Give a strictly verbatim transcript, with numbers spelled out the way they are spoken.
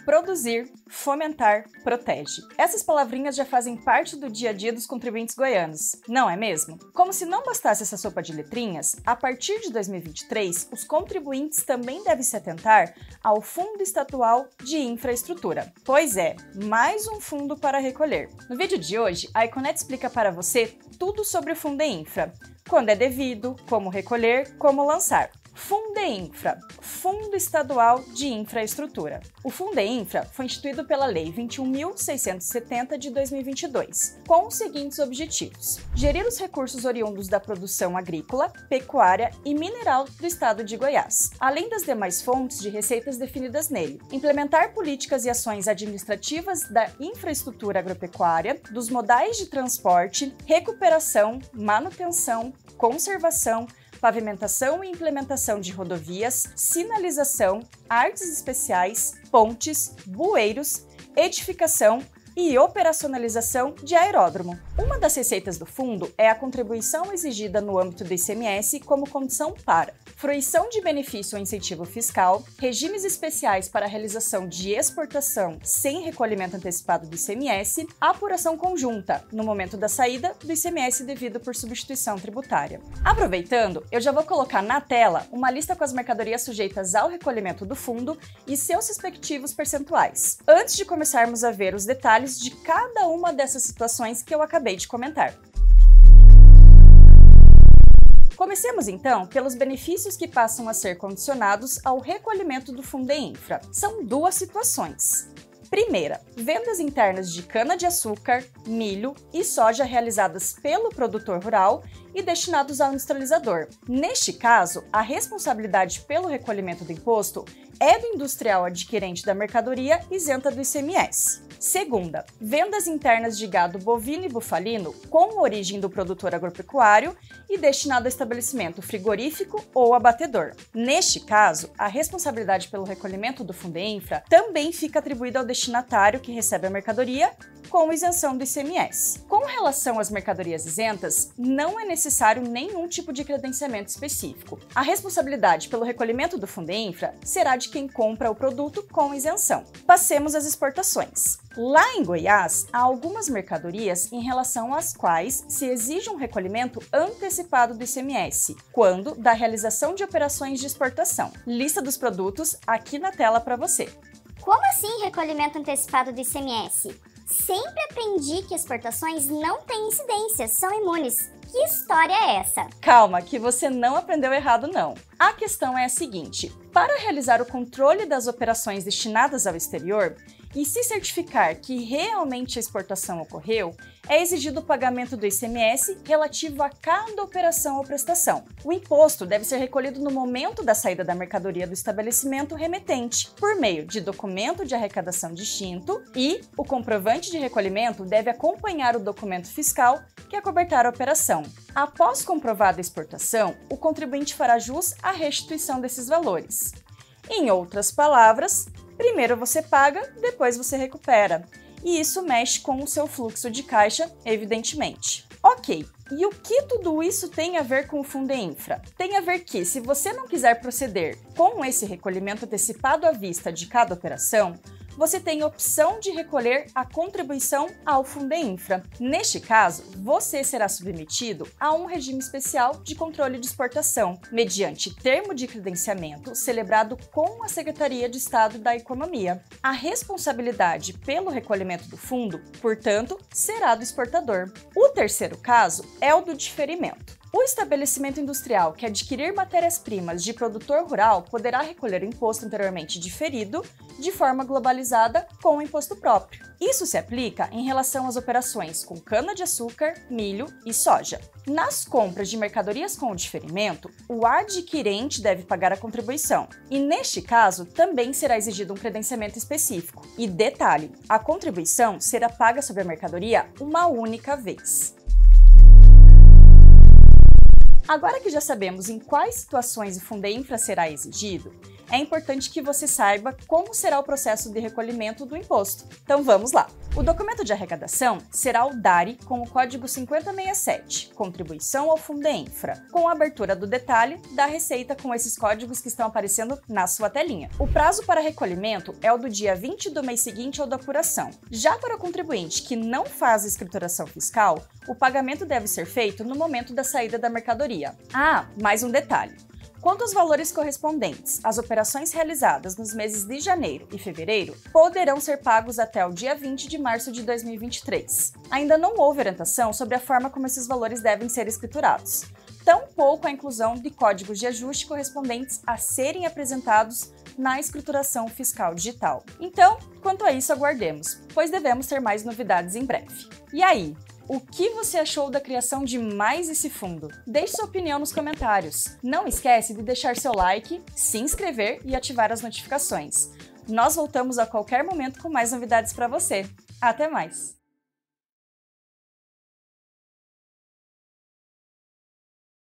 produzir, fomentar, protege. Essas palavrinhas já fazem parte do dia a dia dos contribuintes goianos, não é mesmo? Como se não bastasse essa sopa de letrinhas, a partir de dois mil e vinte e três, os contribuintes também devem se atentar ao Fundo Estadual de Infraestrutura. Pois é, mais um fundo para recolher. No vídeo de hoje, a Econet explica para você tudo sobre o Fundeinfra, quando é devido, como recolher, como lançar. Fundeinfra, Fundo Estadual de Infraestrutura. O Fundeinfra foi instituído pela Lei vinte e um mil seiscentos e setenta de dois mil e vinte e dois, com os seguintes objetivos: gerir os recursos oriundos da produção agrícola, pecuária e mineral do estado de Goiás, além das demais fontes de receitas definidas nele, implementar políticas e ações administrativas da infraestrutura agropecuária, dos modais de transporte, recuperação, manutenção, conservação, pavimentação e implementação de rodovias, sinalização, artes especiais, pontes, bueiros, edificação e operacionalização de aeródromo. Uma das receitas do fundo é a contribuição exigida no âmbito do I C M S como condição para fruição de benefício ou incentivo fiscal, regimes especiais para a realização de exportação sem recolhimento antecipado do I C M S, apuração conjunta no momento da saída do I C M S devido por substituição tributária. Aproveitando, eu já vou colocar na tela uma lista com as mercadorias sujeitas ao recolhimento do fundo e seus respectivos percentuais, antes de começarmos a ver os detalhes de cada uma dessas situações que eu acabei de comentar. Comecemos então pelos benefícios que passam a ser condicionados ao recolhimento do Fundeinfra. São duas situações. Primeira, vendas internas de cana-de-açúcar, milho e soja realizadas pelo produtor rural e destinados ao industrializador. Neste caso, a responsabilidade pelo recolhimento do imposto é do industrial adquirente da mercadoria isenta do I C M S. Segunda, vendas internas de gado bovino e bufalino com origem do produtor agropecuário e destinado a estabelecimento frigorífico ou abatedor. Neste caso, a responsabilidade pelo recolhimento do Fundeinfra também fica atribuída ao destinatário que recebe a mercadoria com isenção do I C M S. Com relação às mercadorias isentas, não é necessário nenhum tipo de credenciamento específico. A responsabilidade pelo recolhimento do Fundeinfra será de quem compra o produto com isenção. Passemos às exportações. Lá em Goiás, há algumas mercadorias em relação às quais se exige um recolhimento antecipado do I C M S, quando da realização de operações de exportação. Lista dos produtos aqui na tela para você. Como assim recolhimento antecipado do I C M S? Sempre aprendi que exportações não têm incidência, são imunes. Que história é essa? Calma, que você não aprendeu errado não. A questão é a seguinte: para realizar o controle das operações destinadas ao exterior e se certificar que realmente a exportação ocorreu, é exigido o pagamento do I C M S relativo a cada operação ou prestação. O imposto deve ser recolhido no momento da saída da mercadoria do estabelecimento remetente, por meio de documento de arrecadação distinto, e o comprovante de recolhimento deve acompanhar o documento fiscal que acobertar a operação. Após comprovada a exportação, o contribuinte fará jus à restituição desses valores. Em outras palavras, primeiro você paga, depois você recupera. E isso mexe com o seu fluxo de caixa, evidentemente. Ok, e o que tudo isso tem a ver com o Fundeinfra? Tem a ver que, se você não quiser proceder com esse recolhimento antecipado à vista de cada operação, você tem a opção de recolher a contribuição ao Fundeinfra. Neste caso, você será submetido a um regime especial de controle de exportação, mediante termo de credenciamento celebrado com a Secretaria de Estado da Economia. A responsabilidade pelo recolhimento do fundo, portanto, será do exportador. O terceiro caso é o do diferimento. O estabelecimento industrial que adquirir matérias-primas de produtor rural poderá recolher o imposto anteriormente diferido de forma globalizada com o imposto próprio. Isso se aplica em relação às operações com cana-de-açúcar, milho e soja. Nas compras de mercadorias com o diferimento, o adquirente deve pagar a contribuição, e neste caso também será exigido um credenciamento específico. E detalhe, a contribuição será paga sobre a mercadoria uma única vez. Agora que já sabemos em quais situações o Fundeinfra será exigido, é importante que você saiba como será o processo de recolhimento do imposto. Então vamos lá! O documento de arrecadação será o D A R I com o código cinquenta sessenta e sete, Contribuição ao Fundeinfra, com a abertura do detalhe da receita com esses códigos que estão aparecendo na sua telinha. O prazo para recolhimento é o do dia vinte do mês seguinte ao da apuração. Já para o contribuinte que não faz escrituração fiscal, o pagamento deve ser feito no momento da saída da mercadoria. Ah, mais um detalhe. Quanto aos valores correspondentes às operações realizadas nos meses de janeiro e fevereiro, poderão ser pagos até o dia vinte de março de dois mil e vinte e três. Ainda não houve orientação sobre a forma como esses valores devem ser escriturados. Tampouco a inclusão de códigos de ajuste correspondentes a serem apresentados na escrituração fiscal digital. Então, quanto a isso, aguardemos, pois devemos ter mais novidades em breve. E aí? O que você achou da criação de mais esse fundo? Deixe sua opinião nos comentários. Não esquece de deixar seu like, se inscrever e ativar as notificações. Nós voltamos a qualquer momento com mais novidades para você. Até mais!